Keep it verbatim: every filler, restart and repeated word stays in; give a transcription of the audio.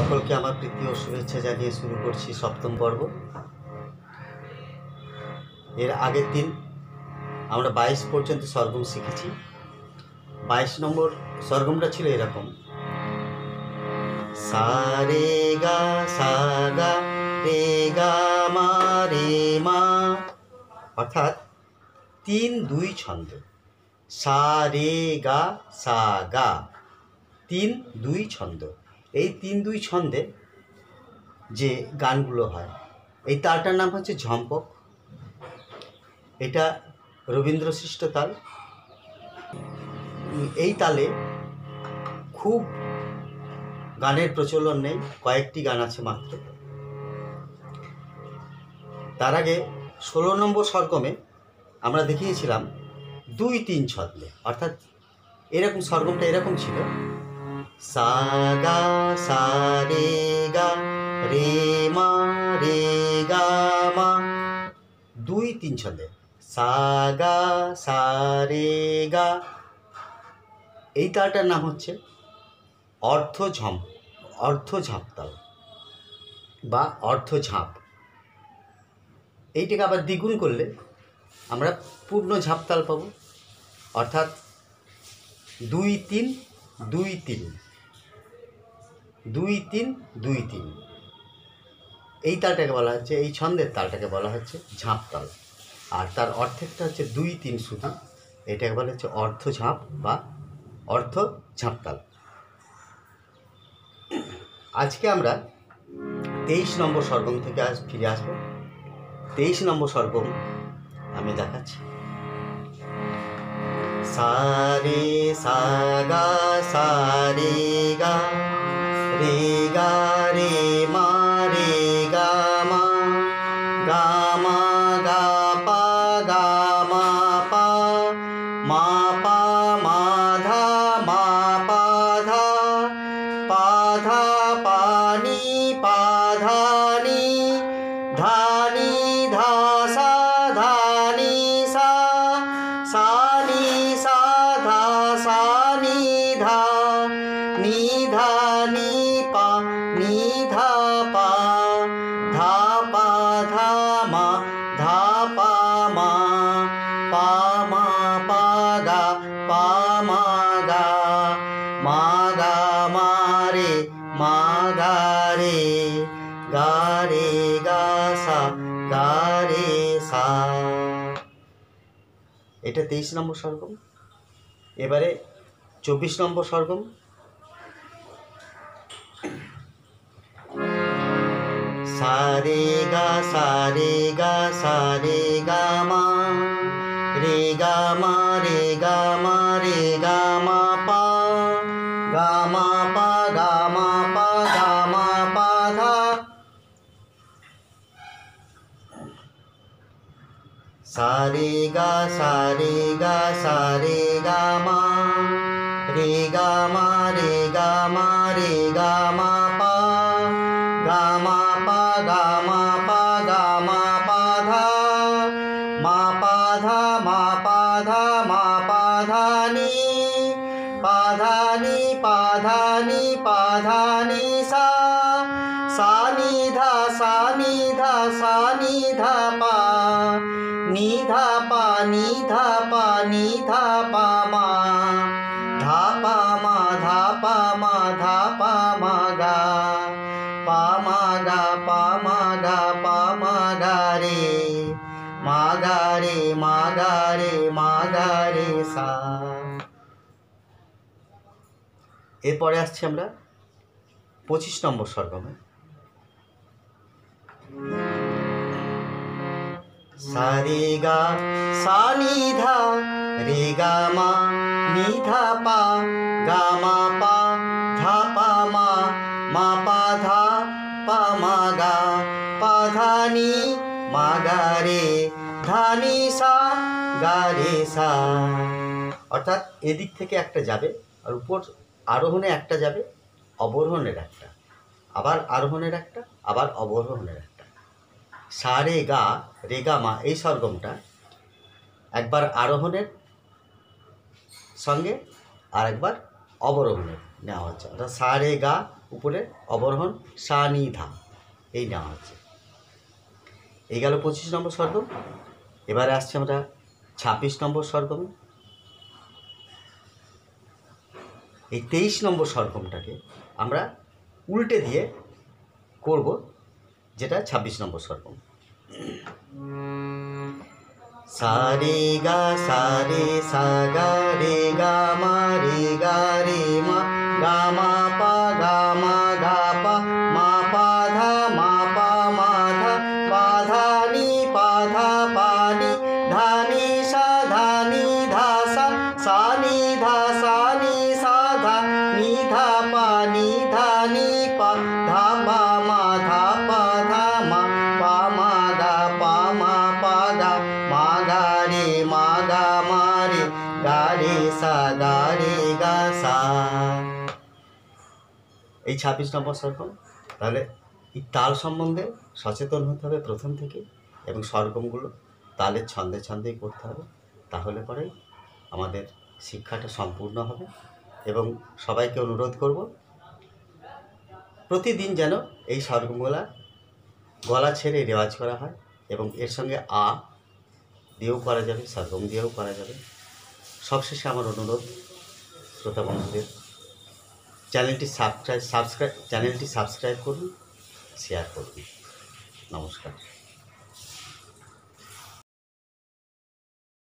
সকলকে আমার প্রীতি ও শুভেচ্ছা জানিয়ে শুরু করছি সপ্তম পর্ব। এর আগের দিন আমরা বাইশ পর্যন্ত সরগম শিখেছি। বাইশ নম্বর সরগমটা ছিল এরকম: সা রে গা সা গা রে গা মা রে মা, অর্থাৎ তিন দুই ছন্দ। সা রে গা সা গা, তিন দুই ছন্দ। এই তিন দুই ছন্দে যে গানগুলো হয়, এই তালটার নাম হচ্ছে ঝম্পক। এটা রবীন্দ্র সৃষ্ট তাল। এই তালে খুব গানের প্রচলন নেই, কয়েকটি গান আছে মাত্র। তার আগে ষোলো নম্বর সরগমে আমরা দেখিয়েছিলাম দুই তিন ছন্দে, অর্থাৎ এরকম সরগমটা এরকম ছিল: সা গা সা রে গা রে মা রে গা মা, দুই তিন ছন্দে সা গা সা রে গা। এই তালটার নাম হচ্ছে অর্ধ ঝম্প, অর্ধ ঝাঁপ তাল বা অর্ধ ঝাঁপ। এইটাকে আবার দ্বিগুণ করলে আমরা পূর্ণ ঝাঁপ তাল পাবো, অর্থাৎ দুই তিন দুই তিন দুই তিন দুই তিন। এই তালটাকে বলা হচ্ছে, এই ছন্দের তালটাকে বলা হচ্ছে ঝাঁপ তাল। আর তার অর্ধেকটা হচ্ছে দুই তিন শুধু, এটাকে বলা হচ্ছে অর্ধ ঝাঁপ বা অর্ধ ঝাঁপ তাল। আজকে আমরা তেইশ নম্বর সরগম থেকে আজ ফিরে আসবো। তেইশ নম্বর সরগম আমি দেখাচ্ছি: সা রে সা গা সা রে গা রে গা রে মা রে গা মা গা মা গা পা গা মা পা মা পা মা ধা মা পা ধা পা ধা পা নি পা ধা নি ধা নি ধা সা ধা নি সা সা নি সা ধা সা নি ধা নি ধা নি পা নি ধা পা ধা পা ধা মা ধা পা মা পা মা পা গা পা মা গা মা গা মা রে মা গা রে গা রে গা সা গা রে সা। এটা তেইশ নম্বর সরগম। এবারে চব্বিশ নম্বর সরগম: সা রে গা সা রে গা সা রে গা মা রে গা মা রে গা মা রে গা মা পা গা মা পা গা মা পা গা মা পা ধা সা রে গা সা রে গা সা রে গা মা রে গা মা রে গা মা রে গা মা পা গা মা পা গা মা পা গা মা পা ধা মা পা ধা মা পা ধা মা পা ধা নি পা ধা নি পা ধা নি পা ধা নি সা সা নি ধা সা নি ধা সা নি ধা পা নি ধা পা নি ধা পা নি ধা পা মা ধা পা মা ধা পা মা ধা পা মা গা পা মা গা পা মা গা পা মা গা রে মা গা রে মা গা রে মা গা রে সা। এরপরে আসছি আমরা পঁচিশ নম্বর সরগমে: সা রে গা সা নি ধা রে গা মা নি ধা পা গা মা পা ধা পা মা মা পা ধা পা মা গা পা ধা নি মা গা রে ধা নি সা গা রে সা। অর্থাৎ এদিক থেকে একটা যাবে, আর উপর আরোহণে একটা যাবে, অবরোহণের একটা, আবার আরোহণের একটা, আবার অবরোহণের একটা। সা রে গা রে গা মা, এই সরগমটা একবার আরোহণের সঙ্গে আর একবার অবরোহণের নেওয়া হচ্ছে, অর্থাৎ সা রে গা উপরে অবরোহণ, সা নি ধা এই নেওয়া হচ্ছে। এই গেল পঁচিশ নম্বর স্বরগম। এবারে আসছে আমরা ছাব্বিশ নম্বর স্বরগমে। এই তেইশ নম্বর স্বরগমটাকে আমরা উল্টে দিয়ে করব, যেটা ছাব্বিশ নম্বর স্বরগম। সা রে গা সা রে সা গা রে গা মা রে গা রে মা গা মা পা গা মা গা পা মা পা ধা মা পা মা ধা পা ধা নি পা ধা পা নি ধা নি সা ধা নি ধা সা সা নি ধা সা নি সা ধা নি ধা পা নি ধা নি পা ধা পা মা ধা পা ধা মা পা মা গা পা মা পা গা মা গা রে মা গা মা রে গা রে সা গা রে গা সা। এই ছাব্বিশ নম্বর স্বরগম। তাহলে এই তাল সম্বন্ধে সচেতন হতে হবে প্রথম থেকে, এবং স্বরগমগুলো তালের ছন্দে ছন্দেই করতে হবে, তাহলে পরেই আমাদের শিক্ষাটা সম্পূর্ণ হবে। এবং সবাইকে অনুরোধ করব প্রতিদিন যেন এই স্বরগমগুলা গলা ছেড়ে রেওয়াজ করা হয়, এবং এর সঙ্গে আ দিয়েও করা যাবে, স্বরগম দিয়েও করা যাবে। সবশেষে আমার অনুরোধ শ্রোতা বন্ধুদের, চ্যানেলটি সাবস্ক্রাইব সাবস্ক্রাইব চ্যানেলটি সাবস্ক্রাইব করুন, শেয়ার করুন। নমস্কার।